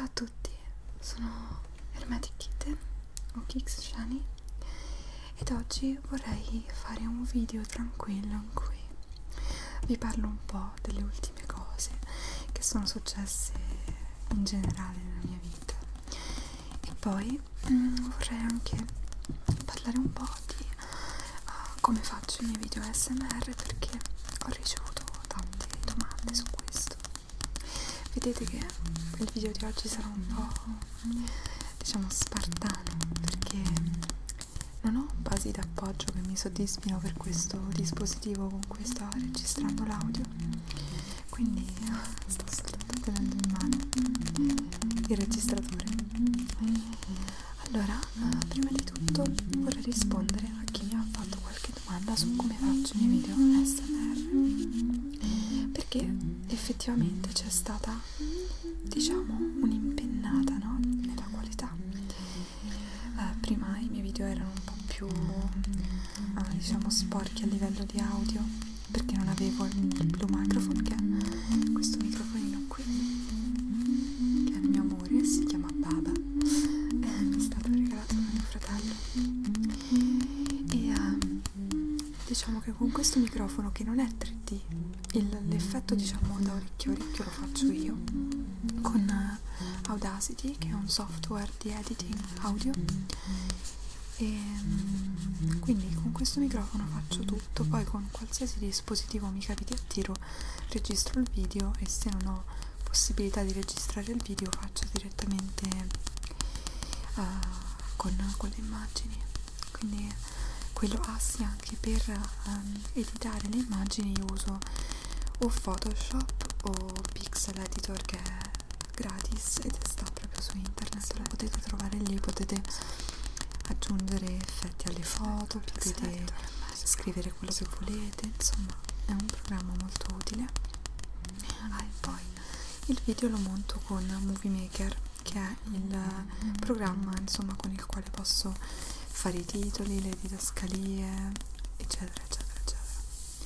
Ciao a tutti, sono Hermetic Kitten o Kix Shani ed oggi vorrei fare un video tranquillo in cui vi parlo un po' delle ultime cose che sono successe in generale nella mia vita e poi vorrei anche parlare un po' di come faccio i miei video ASMR, perché ho ricevuto tante domande su questo. Vedete che il video di oggi sarà un po', diciamo, spartano, perché non ho basi d'appoggio che mi soddisfino per questo dispositivo con cui sto registrando l'audio, quindi sto soltanto tenendo in mano il registratore. Allora, prima di tutto vorrei rispondere a chi mi ha fatto qualche domanda su come faccio i miei video ASMR, perché effettivamente c'è stata, diciamo, un'impennata, no? Nella qualità. Prima i miei video erano un po' più diciamo sporchi a livello di audio, perché non avevo il Blue Microphone, che è questo microfonino qui, che è il mio amore, si chiama Baba, mi è stato regalato da mio fratello. E diciamo che con questo microfono, che non è 3D, l'effetto, diciamo, da orecchio a orecchio lo faccio io con Audacity, che è un software di editing audio, e quindi con questo microfono faccio tutto. Poi con qualsiasi dispositivo mi capiti a tiro registro il video, e se non ho possibilità di registrare il video faccio direttamente con le immagini. Quindi quello sì, anche per editare le immagini io uso o Photoshop o Pixel Editor, che è gratis ed sta proprio su internet, lo potete trovare lì, potete aggiungere effetti alle foto, potete scrivere quello che volete, insomma è un programma molto utile. E poi il video lo monto con Movie Maker, che è il programma, insomma, con il quale posso fare i titoli, le didascalie, eccetera eccetera eccetera.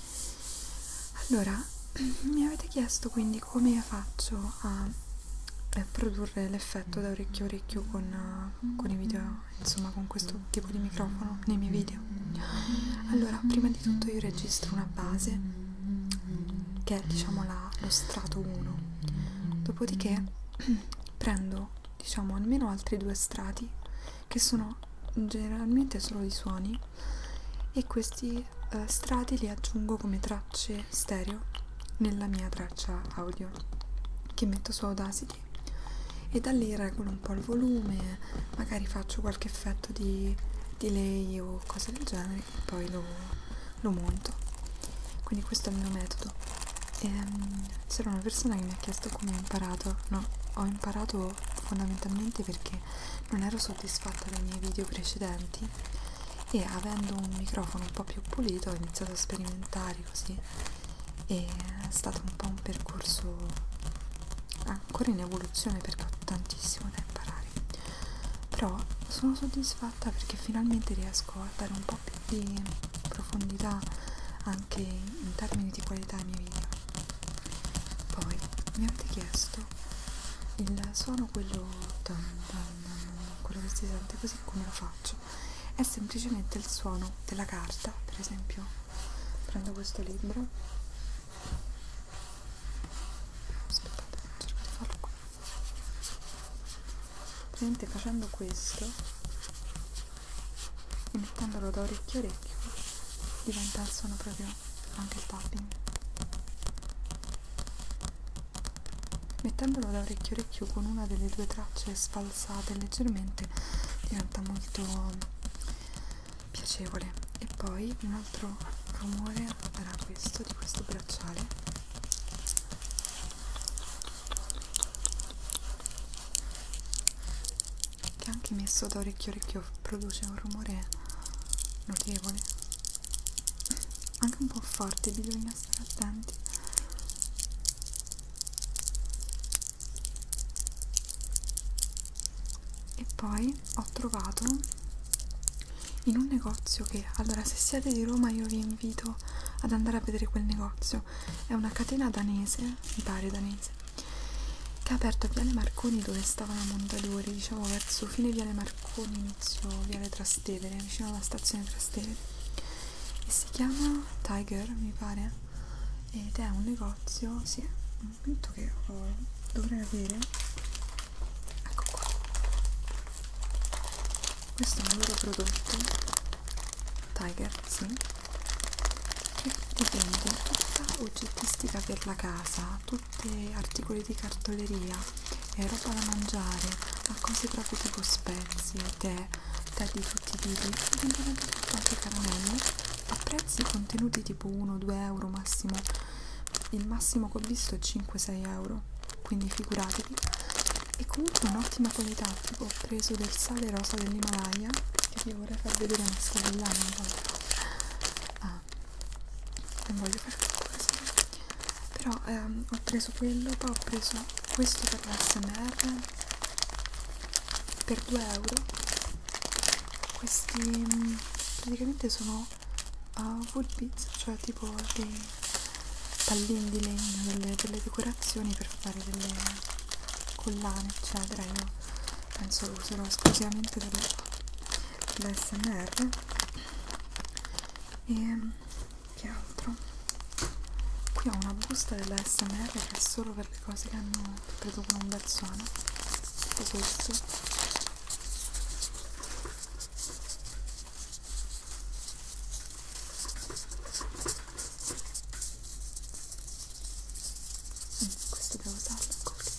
Allora, mi avete chiesto quindi come faccio a produrre l'effetto da orecchio a orecchio con i video, insomma, con questo tipo di microfono nei miei video. Allora, prima di tutto io registro una base, che è, diciamo, lo strato 1, dopodiché prendo, diciamo, almeno altri 2 strati, che sono generalmente solo di suoni, e questi strati li aggiungo come tracce stereo nella mia traccia audio che metto su Audacity, e da lì regolo un po' il volume, magari faccio qualche effetto di delay o cose del genere, e poi lo monto. Quindi questo è il mio metodo. C'era una persona che mi ha chiesto come ho imparato. No, ho imparato fondamentalmente perché non ero soddisfatta dei miei video precedenti, e avendo un microfono un po' più pulito ho iniziato a sperimentare così, e è stato un po' un percorso ancora in evoluzione, perché ho tantissimo da imparare, però sono soddisfatta perché finalmente riesco a dare un po' più di profondità anche in termini di qualità ai miei video. Poi mi avete chiesto il suono, quello quello che si sente così, come lo faccio. È semplicemente il suono della carta. Per esempio, prendo questo libro, facendo questo e mettendolo da orecchio a orecchio diventa il suono proprio, anche il tapping. Mettendolo da orecchio a orecchio con una delle 2 tracce sfalsate leggermente diventa molto piacevole. E poi un altro rumore era questo, di questo bracciale, anche messo da orecchio a orecchio produce un rumore notevole, anche un po' forte, bisogna stare attenti. E poi ho trovato in un negozio che, allora, se siete di Roma io vi invito ad andare a vedere quel negozio. È una catena danese, mi pare danese, che ha aperto a Viale Marconi, dove stavano Mondadori, diciamo verso fine Viale Marconi, inizio Viale Trastevere, vicino alla stazione Trastevere, e si chiama Tiger, mi pare, ed è un negozio, sì, un momento che dovrei avere, ecco qua, questo è un loro prodotto, Tiger, sì, che ti vende tutta oggettistica per la casa, tutti articoli di cartoleria, roba da mangiare, ma cose proprio tipo spezie, tè di tutti i tipi, e vendono di tutto, anche caramelle, a prezzi contenuti tipo 1-2 euro massimo. Il massimo che ho visto è 5-6 euro, quindi figuratevi. E comunque un'ottima qualità, tipo ho preso del sale rosa dell'Himalaya, che vi vorrei far vedere, ma sto brillando un po'. Non voglio fare così, però ho preso quello, poi ho preso questo per l'ASMR per 2 euro. Questi praticamente sono wood beads, cioè tipo dei pallini di legno, delle decorazioni per fare delle collane eccetera. Io penso lo userò esclusivamente per l'ASMR. E che altro? Qui ho una busta dell'ASMR che è solo per le cose che producono un bel suono, tipo questo. Questo devo usarlo, ecco qui.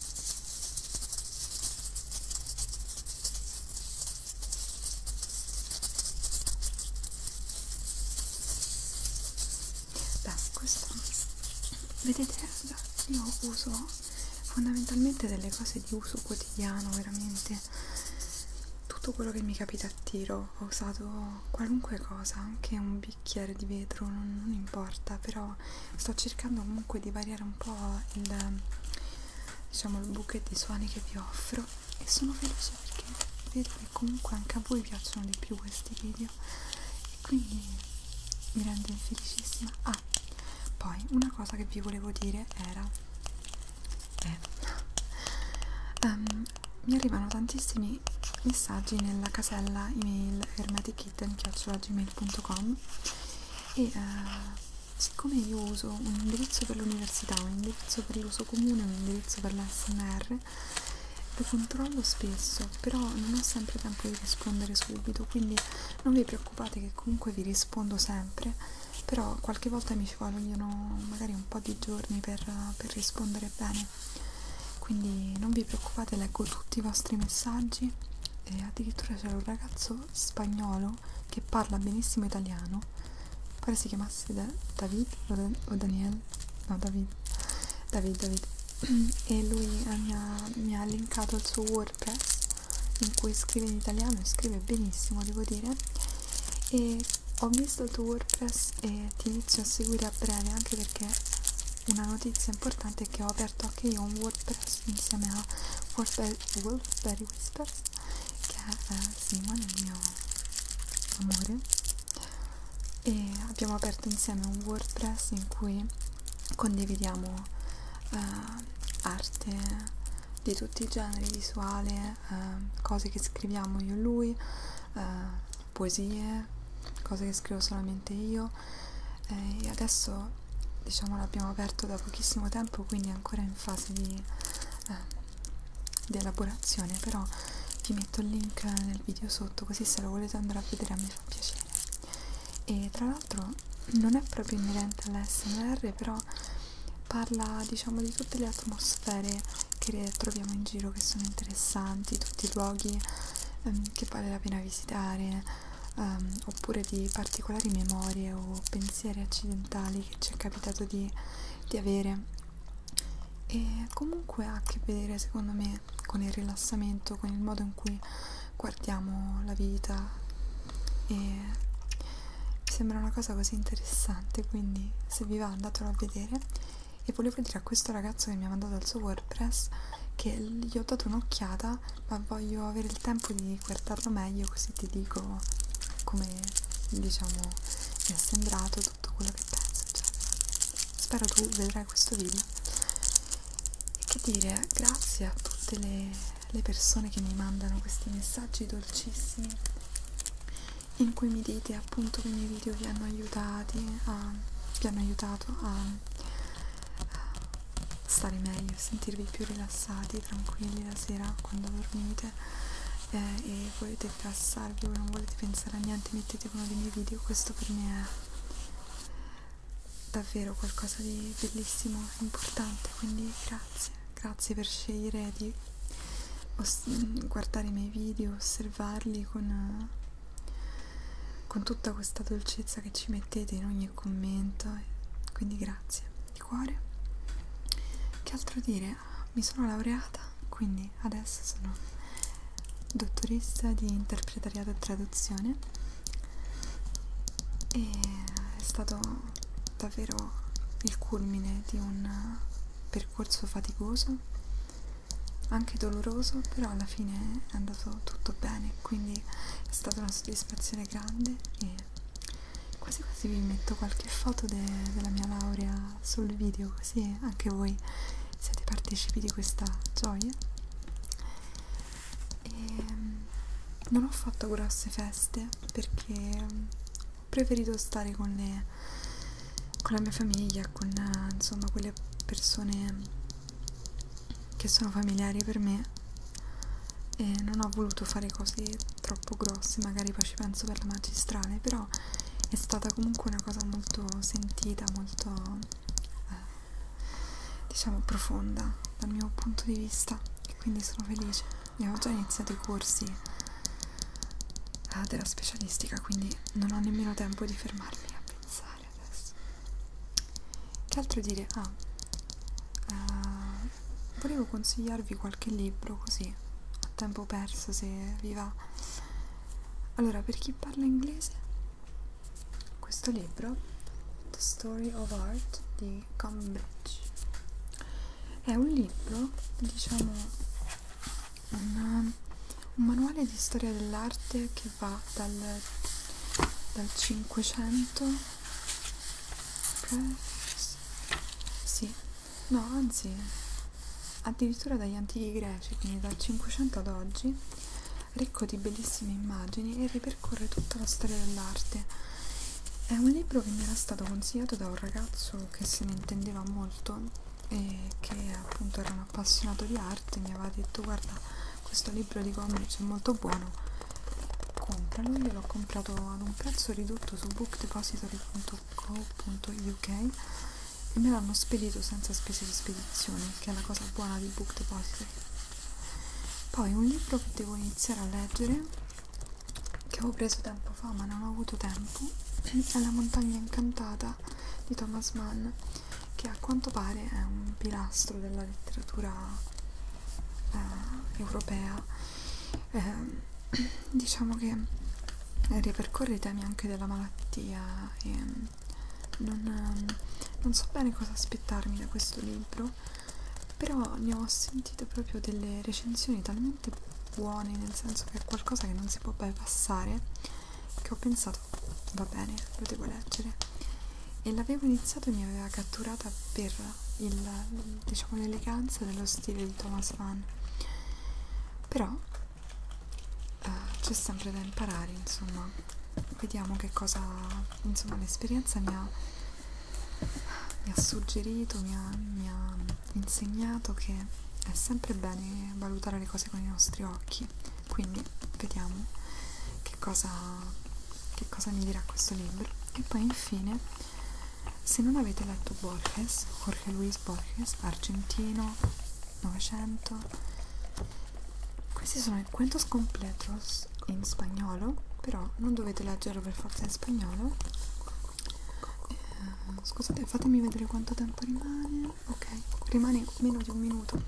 Beh, questo, vedete, io uso fondamentalmente delle cose di uso quotidiano, veramente tutto quello che mi capita a tiro. Ho usato qualunque cosa, anche un bicchiere di vetro, non importa, però sto cercando comunque di variare un po' diciamo il bouquet di suoni che vi offro, e sono felice perché vedo che comunque anche a voi piacciono di più questi video, e quindi mi rende felicissima. Poi una cosa che vi volevo dire mi arrivano tantissimi messaggi nella casella email hermetickitten@gmail.com, e siccome io uso un indirizzo per l'università, un indirizzo per l'uso comune, un indirizzo per l'ASMR, lo controllo spesso, però non ho sempre tempo di rispondere subito, quindi non vi preoccupate che comunque vi rispondo sempre, però qualche volta mi ci vogliono magari un po' di giorni per rispondere bene, quindi non vi preoccupate, leggo tutti i vostri messaggi, e addirittura c'è un ragazzo spagnolo che parla benissimo italiano, pare si chiamasse David o Daniel, no, David, e lui mi ha linkato il suo WordPress in cui scrive in italiano, e scrive benissimo, devo dire, e ho visto il tuo WordPress e ti inizio a seguire a breve, anche perché una notizia importante è che ho aperto anche io un WordPress insieme a Wolfberry Whispers, che è Simon, il mio amore, e abbiamo aperto insieme un WordPress in cui condividiamo arte di tutti i generi, visuale, cose che scriviamo io e lui, poesie, cose che scrivo solamente io, e adesso diciamo l'abbiamo aperto da pochissimo tempo, quindi è ancora in fase di elaborazione, però vi metto il link nel video sotto, così se lo volete andare a vedere a me fa piacere. E tra l'altro non è proprio inerente all'ASMR, però parla, diciamo, di tutte le atmosfere che troviamo in giro, che sono interessanti, tutti i luoghi che vale la pena visitare, oppure di particolari memorie o pensieri accidentali che ci è capitato di avere, e comunque ha a che vedere, secondo me, con il rilassamento, con il modo in cui guardiamo la vita, e mi sembra una cosa così interessante, quindi se vi va andatelo a vedere. E volevo dire a questo ragazzo che mi ha mandato il suo WordPress che gli ho dato un'occhiata, ma voglio avere il tempo di guardarlo meglio, così ti dico come, diciamo, mi è sembrato, tutto quello che penso, eccetera. Spero tu vedrai questo video. E che che dire, grazie a tutte le persone che mi mandano questi messaggi dolcissimi in cui mi dite appunto che i miei video vi hanno aiutato a stare meglio, sentirvi più rilassati, tranquilli la sera quando dormite, e volete rilassarvi, voi non volete pensare a niente, mettete uno dei miei video. Questo per me è davvero qualcosa di bellissimo, importante, quindi grazie per scegliere di guardare i miei video, osservarli con tutta questa dolcezza che ci mettete in ogni commento, quindi grazie di cuore. Che altro dire? Mi sono laureata, quindi adesso sono dottoressa di interpretariato e traduzione, e è stato davvero il culmine di un percorso faticoso, anche doloroso, però alla fine è andato tutto bene, quindi è stata una soddisfazione grande, e quasi quasi vi metto qualche foto della mia laurea sul video, così anche voi siete partecipi di questa gioia. E non ho fatto grosse feste perché ho preferito stare con la mia famiglia, con insomma quelle persone che sono familiari per me, e non ho voluto fare cose troppo grosse, magari poi ci penso per la magistrale, però è stata comunque una cosa molto sentita, molto diciamo profonda dal mio punto di vista, e quindi sono felice. E ho già iniziato i corsi della specialistica, quindi non ho nemmeno tempo di fermarmi a pensare adesso. Che altro dire? Volevo consigliarvi qualche libro così a tempo perso, se vi va. Allora, per chi parla inglese, questo libro, The Story of Art di Cambridge, è un libro, diciamo un manuale di storia dell'arte che va dal 500, sì, no, anzi addirittura dagli antichi greci, quindi dal 500 ad oggi, ricco di bellissime immagini, e ripercorre tutta la storia dell'arte. È un libro che mi era stato consigliato da un ragazzo che se ne intendeva molto e che appunto era un appassionato di arte. Mi aveva detto: guarda, questo libro di Cambridge è molto buono, compralo. Io l'ho comprato ad un prezzo ridotto su bookdepository.co.uk e me l'hanno spedito senza spese di spedizione, che è la cosa buona di Book Depository. Poi un libro che devo iniziare a leggere, che avevo preso tempo fa ma non ho avuto tempo, è La montagna incantata di Thomas Mann, che a quanto pare è un pilastro della letteratura europea. Diciamo che ripercorre i temi anche della malattia, e non so bene cosa aspettarmi da questo libro, però ne ho sentite proprio delle recensioni talmente buone, nel senso che è qualcosa che non si può bypassare, che ho pensato va bene, lo devo leggere. E l'avevo iniziato e mi aveva catturata per diciamo l'eleganza dello stile di Thomas Mann, però c'è sempre da imparare, insomma. Vediamo che cosa, insomma, l'esperienza mi ha suggerito, mi ha insegnato che è sempre bene valutare le cose con i nostri occhi, quindi vediamo che cosa mi dirà questo libro. E poi infine, se non avete letto Borges, Jorge Luis Borges, argentino, Novecento, questi sono i cuentos completos in spagnolo, però non dovete leggerlo per forza in spagnolo. Scusate, fatemi vedere quanto tempo rimane. Ok, rimane meno di un minuto.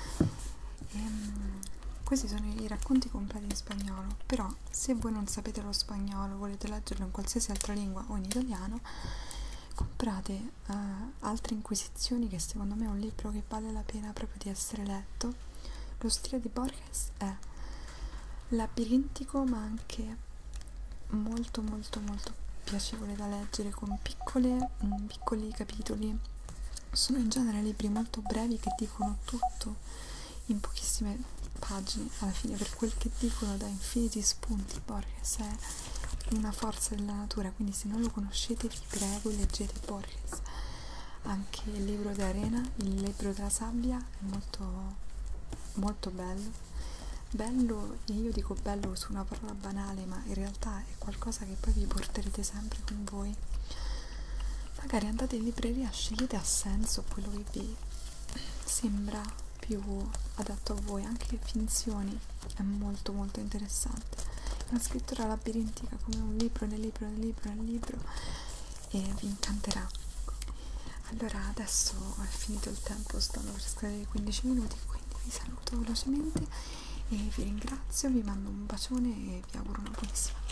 Questi sono i racconti completi in spagnolo, però se voi non sapete lo spagnolo, volete leggerlo in qualsiasi altra lingua o in italiano, comprate Altre Inquisizioni, che secondo me è un libro che vale la pena proprio di essere letto. Lo stile di Borges è labirintico ma anche molto molto molto piacevole da leggere, con piccoli capitoli sono in genere libri molto brevi che dicono tutto in pochissime pagine. Alla fine, per quel che dicono, dà infiniti spunti. Borges è una forza della natura, quindi se non lo conoscete vi prego leggete Borges. Anche il libro di Arena, il libro della sabbia, è molto molto bello, e io dico bello su una parola banale, ma in realtà è qualcosa che poi vi porterete sempre con voi. Magari andate in libreria, scegliete a senso quello che vi sembra più adatto a voi. Anche finzioni è molto molto interessante, è una scrittura labirintica, come un libro nel libro nel libro nel libro, e vi incanterà. Allora adesso è finito il tempo, stanno per scadere i 15 minuti, quindi vi saluto velocemente e vi ringrazio, vi mando un bacione e vi auguro una buonissima